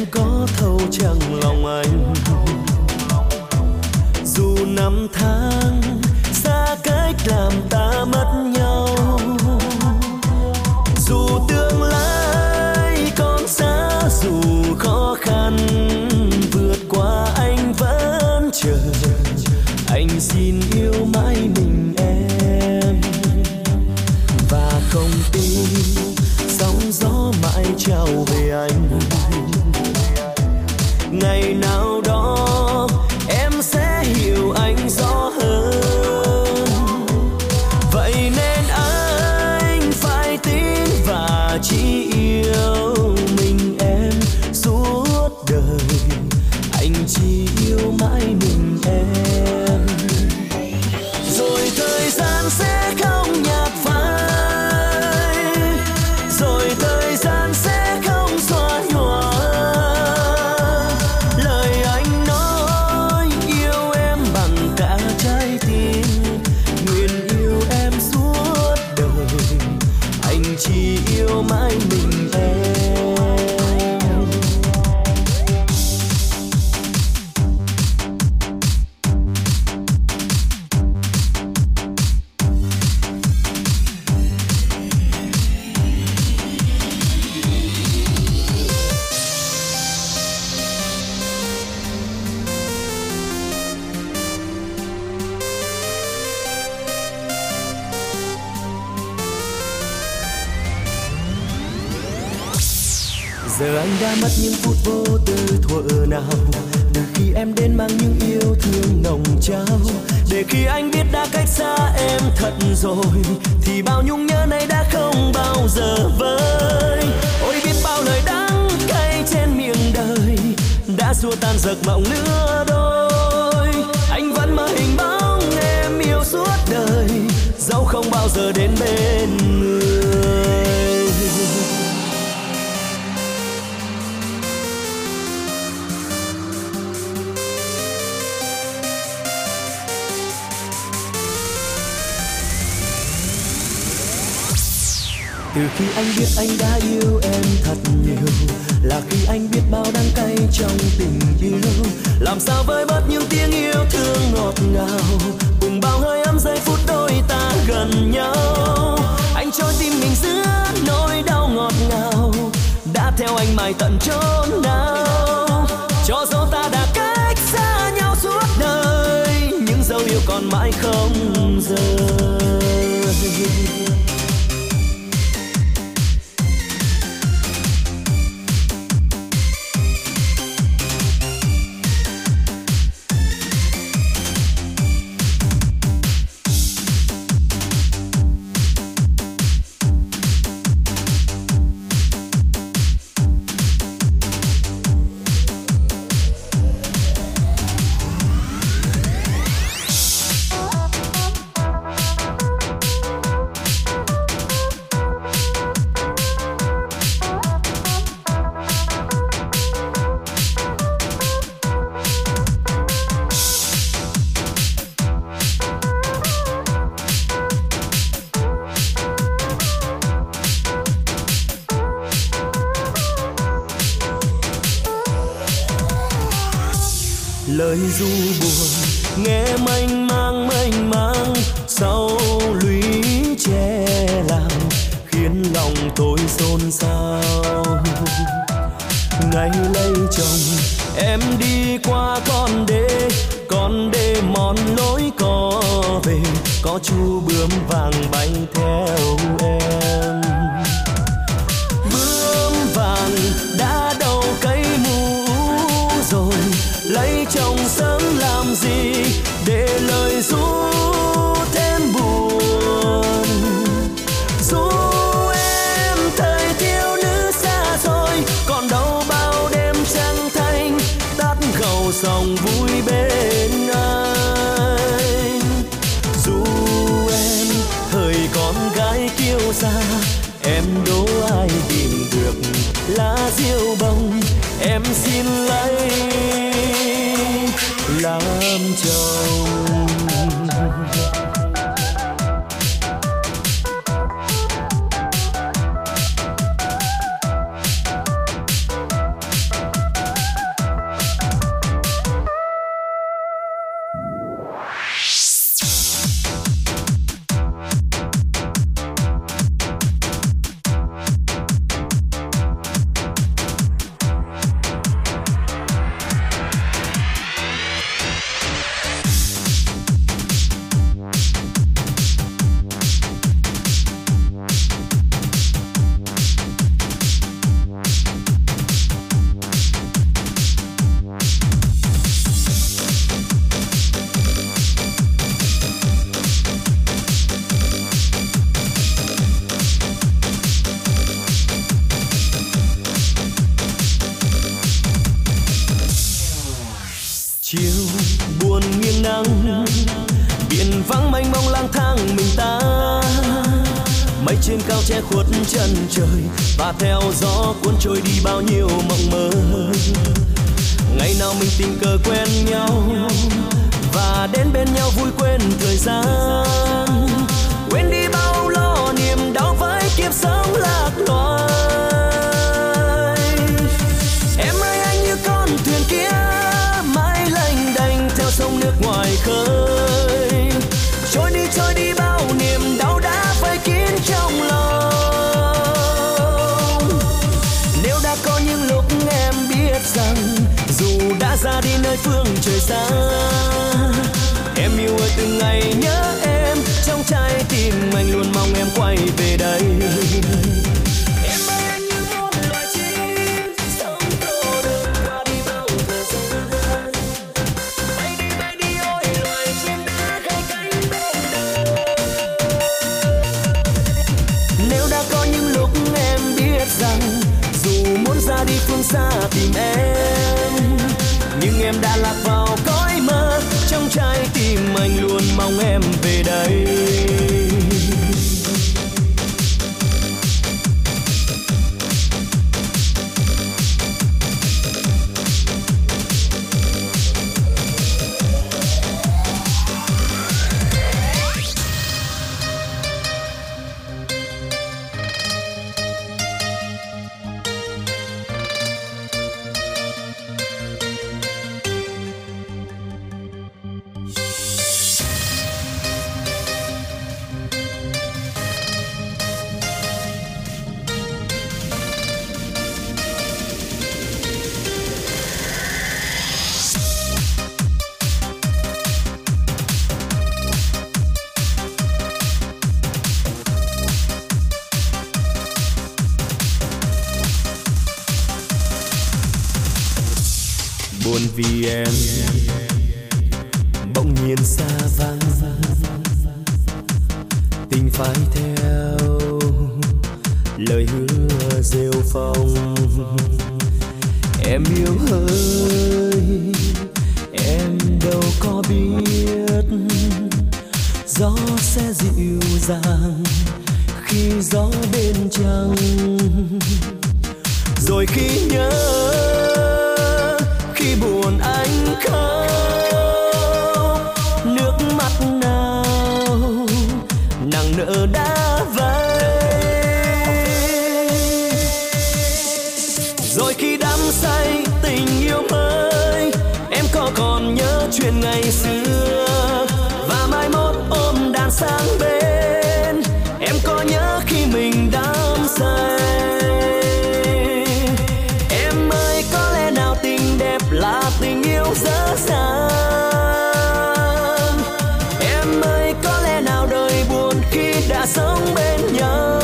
có thấu chẳng lòng anh. Dù năm tháng xa cách làm ta mất nhau, dù tương lai còn xa, dù khó khăn vượt qua anh vẫn chờ. Anh xin yêu mãi mình em, và không tin sóng gió mãi trao về anh. Ngày nào đó em sẽ hiểu anh rõ hơn, vậy nên anh phải tin và chỉ yêu mình em suốt đời. Anh chỉ yêu mãi mình em, rồi thời gian sẽ không nhạt phai, rồi thời gian sẽ không xóa nhòa lời anh nói yêu em bằng cả trái tim. Nguyện yêu em suốt đời, anh chỉ yêu mãi mình em. Giờ anh đã mất những phút vô tư thuở nào, từ khi em đến mang những yêu thương nồng trao. Để khi anh biết đã cách xa em thật rồi, thì bao nhung nhớ này đã không bao giờ vơi. Ôi biết bao lời đắng cay trên miệng đời đã xua tan giấc mộng lứa đôi. Anh vẫn mơ hình bóng em yêu suốt đời, dẫu không bao giờ đến bên người. Từ khi anh biết anh đã yêu em thật nhiều, là khi anh biết bao đắng cay trong tình yêu. Làm sao với bớt những tiếng yêu thương ngọt ngào, cùng bao hơi ấm giây phút đôi ta gần nhau. Anh trôi tim mình giữa nỗi đau ngọt ngào, đã theo anh mãi tận chốn nào. Cho dẫu ta đã cách xa nhau suốt đời, những dấu yêu còn mãi không rời. Lời ru buồn nghe mênh mang sau lũy tre làng, khiến lòng tôi xôn xao. Ngày lấy chồng em đi qua con đê mòn lối có về, có chú bướm vàng bay theo em. Bướm vàng đã đầu cây mũ rồi, lấy chồng sớm làm gì để lời ru thêm buồn. Dù em thời thiếu nữ xa xôi, còn đâu bao đêm trăng thanh tắt gầu sòng vui bên anh. Dù em thời con gái kiêu sa, em đố ai tìm được lá diêu bông em xin lấy làm chồng. chiều buồn nghiêng nắng, biển vắng mênh mông lang thang mình ta. Mây trên cao che khuất chân trời và theo gió cuốn trôi đi bao nhiêu mộng mơ. Ngày nào mình tình cờ quen nhau và đến bên nhau vui quên thời gian, quên đi bao lo niềm đau với kiếp sống lạc loài. Em ơi anh như con thuyền kia mãi lênh đênh theo sông nước ngoài khơi, trôi đi bao niềm đau đã vây kín trong lòng. Nếu đã có những lúc em biết rằng dù đã ra đi nơi phương trời xa, em yêu ơi từng ngày nhớ em, trong trái tim anh luôn mong em quay về đây. Em ơi anh như một loài chim sống cô đơn qua đi bao thời gian, bay đi ôi loài chim đã gai cánh bên đời. Nếu đã có những lúc em biết rằng dù muốn ra đi phương xa tìm em, nhưng em đã lạc vào cõi mơ, trong trái tim anh luôn mong em về đây. Buồn vì em bỗng nhiên xa vắng, tình phải theo lời hứa rêu phong. Em yêu ơi em đâu có biết gió sẽ dịu dàng khi gió bên trăng, rồi khi nhớ khi buồn anh khóc, nước mắt nào nàng nỡ đã vây. Rồi khi đắm say tình yêu mới, em có còn nhớ chuyện ngày xưa và mai mốt ôm đàn sang bên, em có nhớ khi mình đắm say. Là tình yêu dở dang, em ơi có lẽ nào đời buồn khi đã sống bên nhau.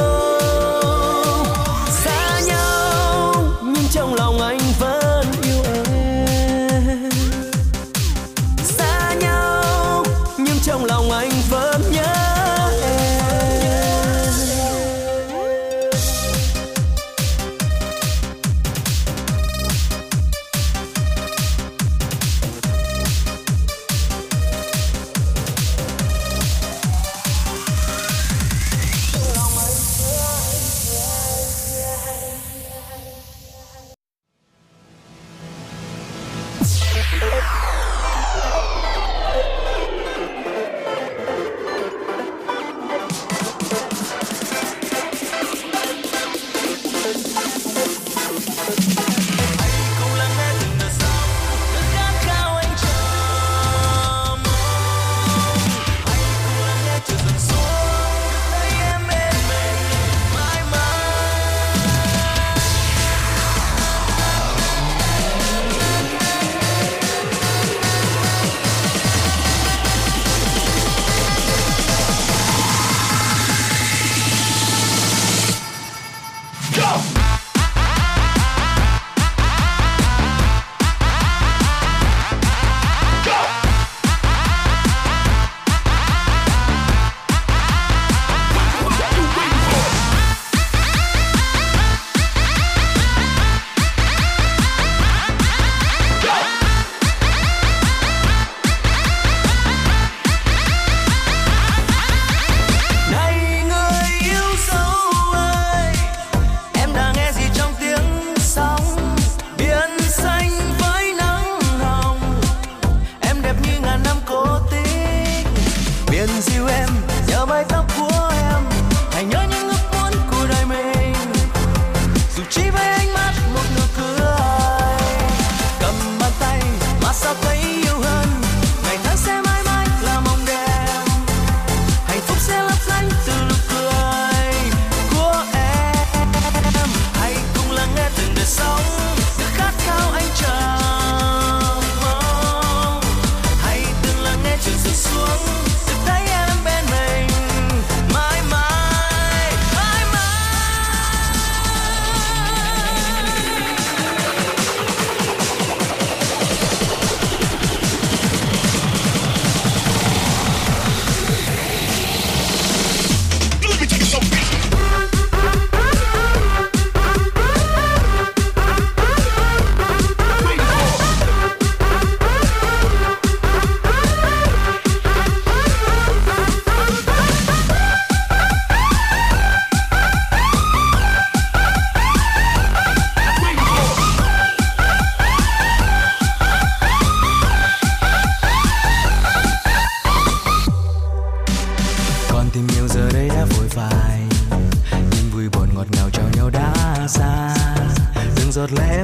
Xa nhau nhưng trong lòng anh vẫn yêu em, xa nhau nhưng trong lòng anh vẫn nhớ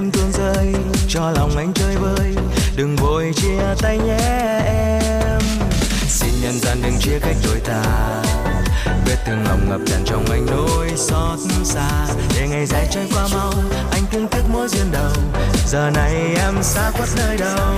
em tuôn rơi, cho lòng anh chơi vơi, đừng vội chia tay nhé em. Xin nhân gian đừng chia cách đôi ta, vết thương lòng ngập tràn trong anh nỗi xót xa. Để ngày dài trôi qua mau, anh thương tiếc mỗi duyên đầu, giờ này em xa khuất nơi đâu.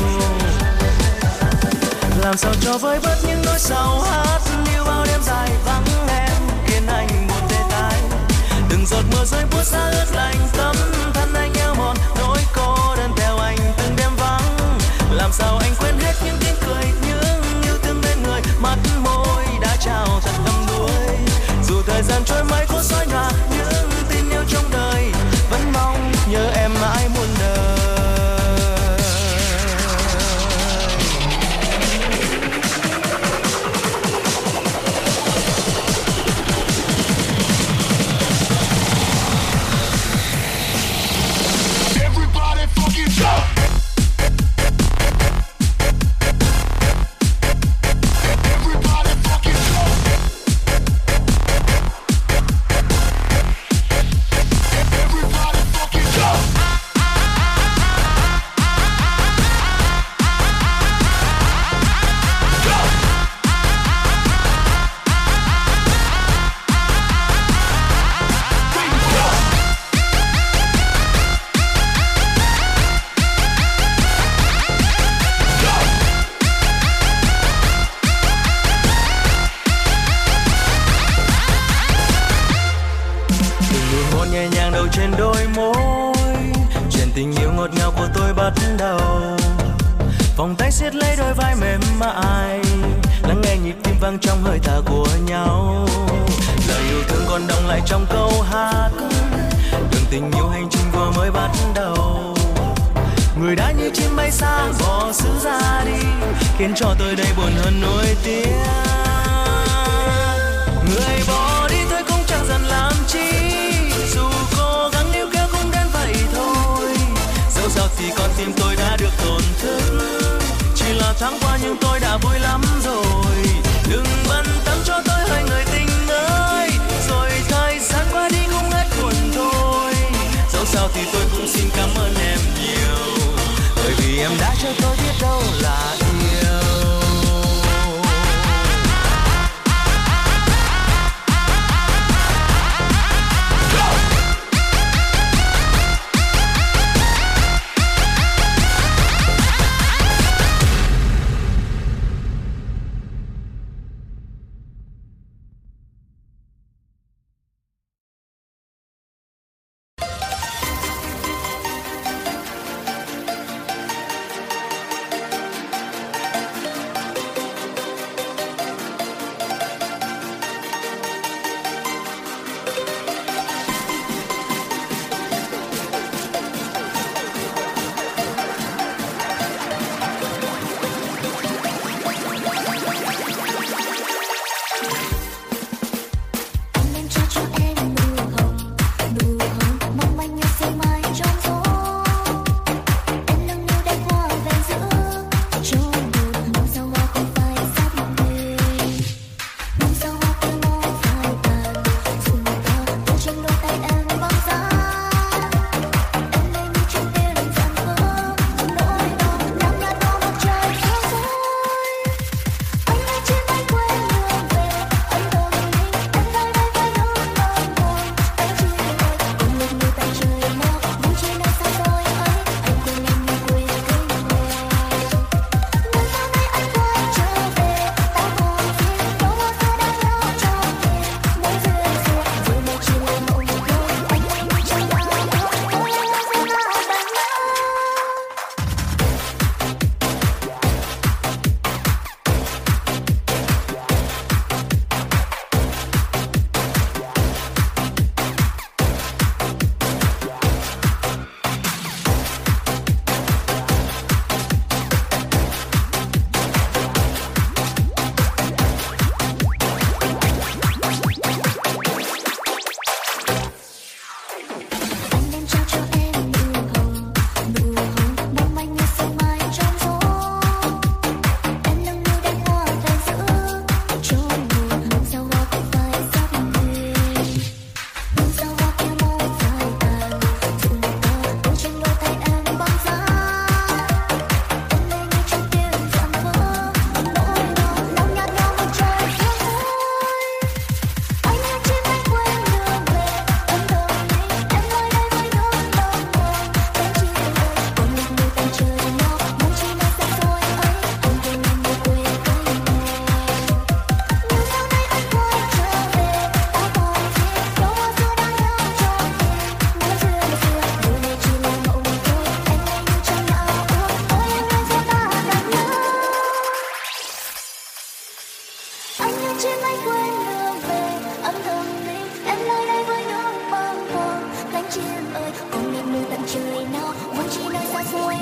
Làm sao cho vơi bớt những nỗi sầu hát như bao đêm dài vắng em, khiến anh buồn tê tái. Từng giọt mưa rơi buốt giá ướt lạnh tấm thân anh eo mòn, nỗi cô đơn theo anh từng đêm vắng. Làm sao anh quên hết những tiếng cười, những yêu thương bên người, mắt môi đã trao thật tâm đuối. Dù thời gian trôi mãi cố xóa nhòa những tin yêu trong đời, vẫn mong nhớ em mãi muôn đời. Trên đôi môi, chuyện tình yêu ngọt ngào của tôi bắt đầu. Vòng tay siết lấy đôi vai mềm mại, lắng nghe nhịp tim vang trong hơi thở của nhau. Lời yêu thương còn đọng lại trong câu hát, đường tình yêu hành trình vừa mới bắt đầu. Người đã như chim bay xa bỏ xứ ra đi, khiến cho tôi đây buồn hơn nỗi tiếc. Người bỏ đi tôi cũng chẳng dần làm chi, dù cố gắng níu kéo cũng đến vậy thôi. Dẫu sao thì con tim tôi đã được tổn thương, chỉ là tháng qua nhưng tôi đã vui lắm rồi. Đừng bận tâm cho tôi hơi người tình ơi, rồi thời gian qua đi cũng hết buồn thôi. Dẫu sao thì tôi cũng xin cảm ơn em nhiều, bởi vì em đã cho tôi biết đâu là yêu.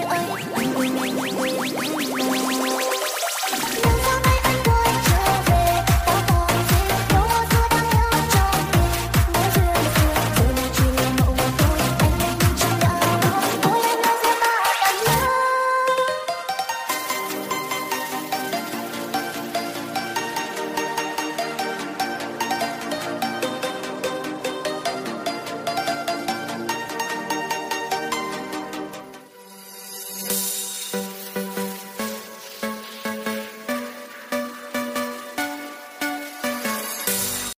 ơi, anh yêu em như người anh